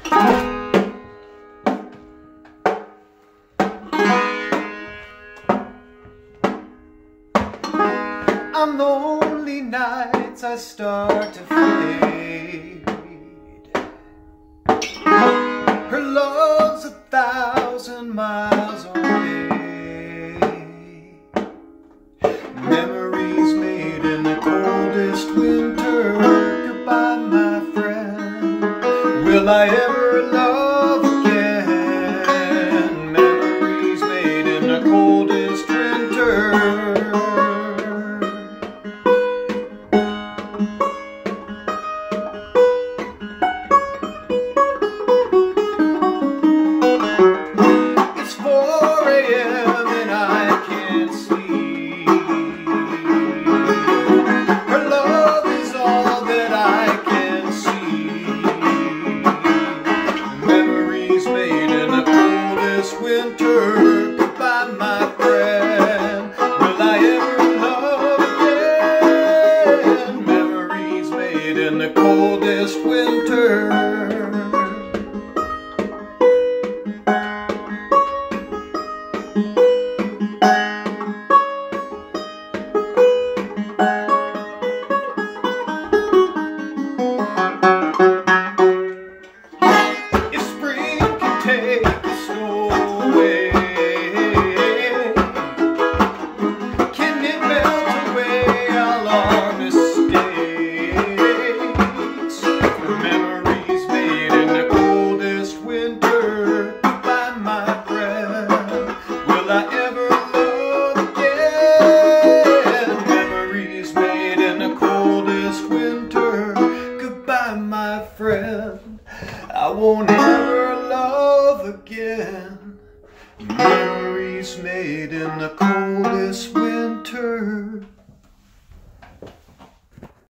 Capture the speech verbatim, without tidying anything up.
On lonely nights I start to fade. Her love's a thousand miles away. Memories made in the coldest winter. Goodbye, my friend. Will I ever love again? Memories made in the coldest winter. Winter, goodbye, my friend. Will I ever love again? Memories made in the coldest winter. If spring can take the snow away, can it melt away all our mistakes? Memories made in the coldest winter. Goodbye, my friend. Will I ever love again? Memories made in the coldest winter. Goodbye, my friend. I won't ever love again. Memories made in the coldest winter.